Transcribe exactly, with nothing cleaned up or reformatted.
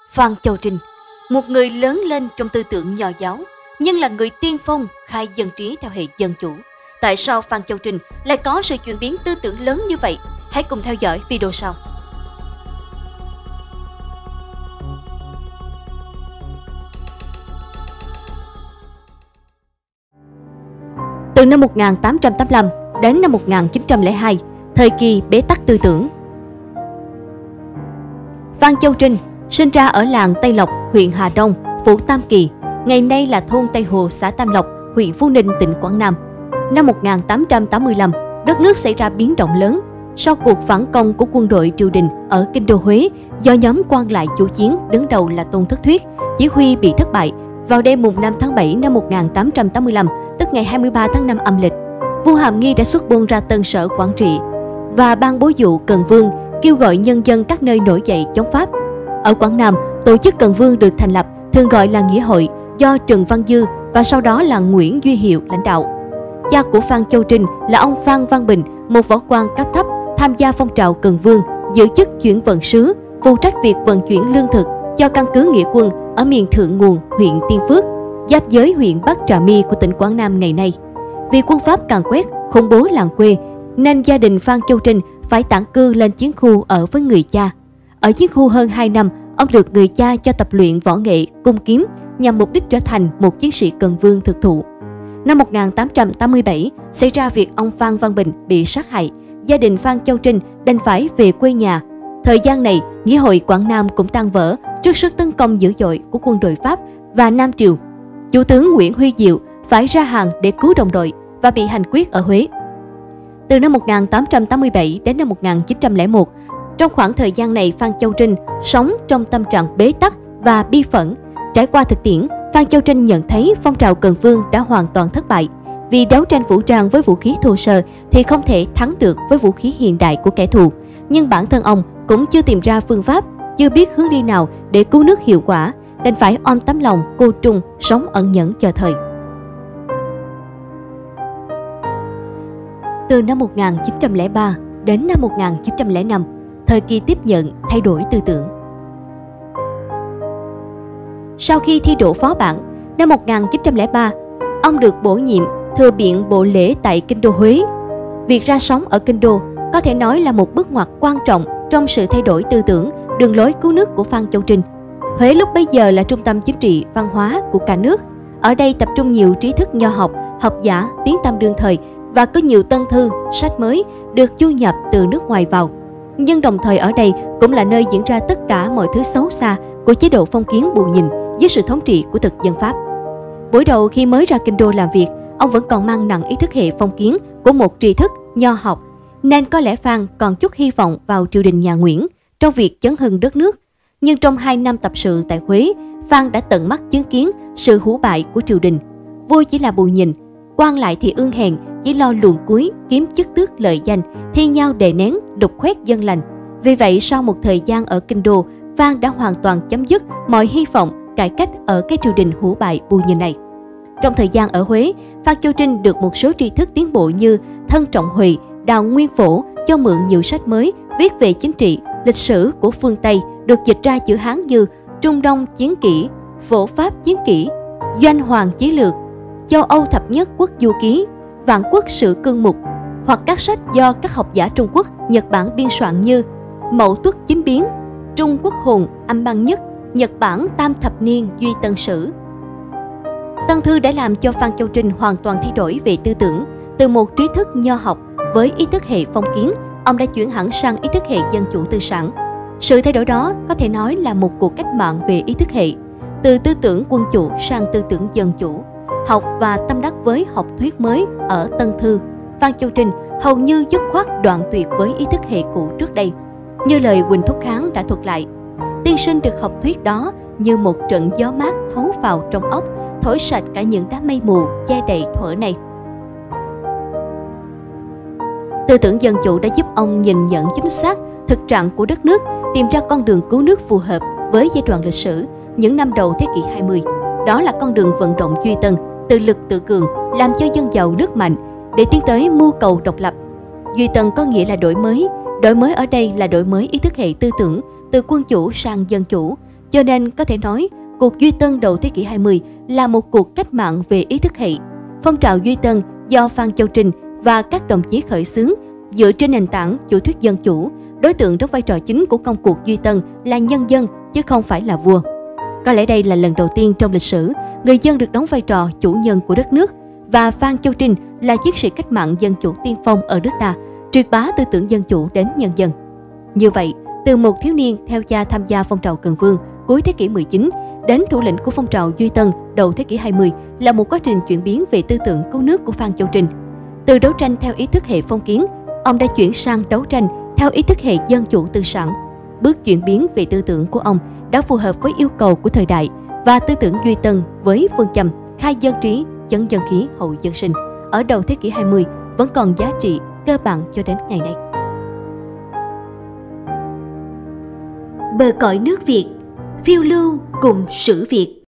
Phan Châu Trinh, một người lớn lên trong tư tưởng nho giáo, nhưng là người tiên phong khai dân trí theo hệ dân chủ. Tại sao Phan Châu Trinh lại có sự chuyển biến tư tưởng lớn như vậy? Hãy cùng theo dõi video sau. Từ năm một nghìn tám trăm tám mươi lăm đến năm một nghìn chín trăm lẻ hai, thời kỳ bế tắc tư tưởng. Phan Châu Trinh sinh ra ở làng Tây Lộc, huyện Hà Đông, phủ Tam Kỳ, ngày nay là thôn Tây Hồ, xã Tam Lộc, huyện Phú Ninh, tỉnh Quảng Nam. Năm một nghìn tám trăm tám mươi lăm, đất nước xảy ra biến động lớn sau cuộc phản công của quân đội triều đình ở kinh đô Huế do nhóm quan lại chủ chiến đứng đầu là Tôn Thất Thuyết chỉ huy bị thất bại. Vào đêm mùng năm tháng bảy năm một nghìn tám trăm tám mươi lăm, tức ngày hai mươi ba tháng năm âm lịch, vua Hàm Nghi đã xuất binh ra Tân Sở, Quảng Trị và ban bố dụ Cần Vương, kêu gọi nhân dân các nơi nổi dậy chống Pháp. Ở Quảng Nam, tổ chức Cần Vương được thành lập, thường gọi là Nghĩa Hội, do Trần Văn Dư và sau đó là Nguyễn Duy Hiệu lãnh đạo. Cha của Phan Châu Trinh là ông Phan Văn Bình, một võ quan cấp thấp, tham gia phong trào Cần Vương, giữ chức chuyển vận sứ, phụ trách việc vận chuyển lương thực cho căn cứ nghĩa quân ở miền Thượng Nguồn, huyện Tiên Phước, giáp giới huyện Bắc Trà My của tỉnh Quảng Nam ngày nay. Vì quân Pháp càn quét, khủng bố làng quê, nên gia đình Phan Châu Trinh phải tản cư lên chiến khu ở với người cha. Ở chiến khu hơn hai năm, ông được người cha cho tập luyện võ nghệ cung kiếm nhằm mục đích trở thành một chiến sĩ Cần Vương thực thụ. Năm một nghìn tám trăm tám mươi bảy, xảy ra việc ông Phan Văn Bình bị sát hại, gia đình Phan Châu Trinh đành phải về quê nhà. Thời gian này, Nghĩa Hội Quảng Nam cũng tan vỡ trước sức tấn công dữ dội của quân đội Pháp và Nam Triều. Chủ tướng Nguyễn Huy Diệu phải ra hàng để cứu đồng đội và bị hành quyết ở Huế. Từ năm một nghìn tám trăm tám mươi bảy đến năm một nghìn chín trăm lẻ một, trong khoảng thời gian này, Phan Châu Trinh sống trong tâm trạng bế tắc và bi phẫn. Trải qua thực tiễn, Phan Châu Trinh nhận thấy phong trào Cần Vương đã hoàn toàn thất bại. Vì đấu tranh vũ trang với vũ khí thô sơ thì không thể thắng được với vũ khí hiện đại của kẻ thù. Nhưng bản thân ông cũng chưa tìm ra phương pháp, chưa biết hướng đi nào để cứu nước hiệu quả, đành phải ôm tấm lòng cô trung, sống ẩn nhẫn chờ thời. Từ năm một nghìn chín trăm lẻ ba đến năm một nghìn chín trăm lẻ năm, thời kỳ tiếp nhận, thay đổi tư tưởng. Sau khi thi đỗ phó bản, năm một nghìn chín trăm lẻ ba, ông được bổ nhiệm thừa biện bộ lễ tại kinh đô Huế. Việc ra sống ở kinh đô có thể nói là một bước ngoặt quan trọng trong sự thay đổi tư tưởng, đường lối cứu nước của Phan Châu Trinh. Huế lúc bấy giờ là trung tâm chính trị, văn hóa của cả nước. Ở đây tập trung nhiều trí thức nho học, học giả, tiếng tăm đương thời và có nhiều tân thư, sách mới được du nhập từ nước ngoài vào. Nhưng đồng thời ở đây cũng là nơi diễn ra tất cả mọi thứ xấu xa của chế độ phong kiến bù nhìn dưới sự thống trị của thực dân Pháp. Buổi đầu khi mới ra kinh đô làm việc, ông vẫn còn mang nặng ý thức hệ phong kiến của một tri thức nho học, nên có lẽ Phan còn chút hy vọng vào triều đình nhà Nguyễn trong việc chấn hưng đất nước. Nhưng trong hai năm tập sự tại Huế, Phan đã tận mắt chứng kiến sự hủ bại của triều đình. Vua chỉ là bù nhìn, quan lại thì ương hèn, chỉ lo luồn cuối, kiếm chức tước lợi danh, thi nhau đè nén, đục khoét dân lành. Vì vậy, sau một thời gian ở kinh đô, Phan đã hoàn toàn chấm dứt mọi hy vọng cải cách ở cái triều đình hủ bại bù nhìn này. Trong thời gian ở Huế, Phan Châu Trinh được một số tri thức tiến bộ như Thân Trọng Huệ, Đào Nguyên Phổ cho mượn nhiều sách mới viết về chính trị, lịch sử của phương Tây được dịch ra chữ Hán như Trung Đông Chiến Kỷ, Phổ Pháp Chiến Kỷ, Doanh Hoàng Chí Lược, Châu Âu Thập Nhất Quốc Du Ký, Vạn Quốc Sử Cương Mục, hoặc các sách do các học giả Trung Quốc, Nhật Bản biên soạn như Mậu Tuất Chính Biến, Trung Quốc Hồn Âm Bang Nhất, Nhật Bản Tam Thập Niên Duy Tân Sử. Tân thư đã làm cho Phan Châu Trinh hoàn toàn thay đổi về tư tưởng. Từ một trí thức nho học với ý thức hệ phong kiến, ông đã chuyển hẳn sang ý thức hệ dân chủ tư sản. Sự thay đổi đó có thể nói là một cuộc cách mạng về ý thức hệ, từ tư tưởng quân chủ sang tư tưởng dân chủ. Học và tâm đắc với học thuyết mới ở Tân thư, Phan Châu Trinh hầu như dứt khoát đoạn tuyệt với ý thức hệ cũ trước đây. Như lời Huỳnh Thúc Kháng đã thuật lại, tiên sinh được học thuyết đó như một trận gió mát thấu vào trong óc, thổi sạch cả những đám mây mù che đầy thuở này. Tư tưởng dân chủ đã giúp ông nhìn nhận chính xác thực trạng của đất nước, tìm ra con đường cứu nước phù hợp với giai đoạn lịch sử những năm đầu thế kỷ hai mươi. Đó là con đường vận động Duy Tân, tự lực tự cường, làm cho dân giàu nước mạnh để tiến tới mưu cầu độc lập. Duy Tân có nghĩa là đổi mới. Đổi mới ở đây là đổi mới ý thức hệ tư tưởng từ quân chủ sang dân chủ, Cho nên có thể nói, cuộc Duy Tân đầu thế kỷ hai mươi là một cuộc cách mạng về ý thức hệ. Phong trào Duy Tân do Phan Châu Trinh và các đồng chí khởi xướng dựa trên nền tảng chủ thuyết dân chủ. Đối tượng đóng vai trò chính của công cuộc Duy Tân là nhân dân chứ không phải là vua. Có lẽ đây là lần đầu tiên trong lịch sử người dân được đóng vai trò chủ nhân của đất nước, và Phan Châu Trinh là chiến sĩ cách mạng dân chủ tiên phong ở nước ta, truyền bá tư tưởng dân chủ đến nhân dân. Như vậy, từ một thiếu niên theo cha tham gia phong trào Cần Vương cuối thế kỷ mười chín đến thủ lĩnh của phong trào Duy Tân đầu thế kỷ hai mươi là một quá trình chuyển biến về tư tưởng cứu nước của Phan Châu Trinh. Từ đấu tranh theo ý thức hệ phong kiến, ông đã chuyển sang đấu tranh theo ý thức hệ dân chủ tư sản. Bước chuyển biến về tư tưởng của ông đã phù hợp với yêu cầu của thời đại, và tư tưởng Duy Tân với phương châm khai dân trí, chấn dân khí, hậu dân sinh ở đầu thế kỷ hai mươi vẫn còn giá trị cơ bản cho đến ngày nay. Bờ cõi nước Việt, phiêu lưu cùng sử Việt.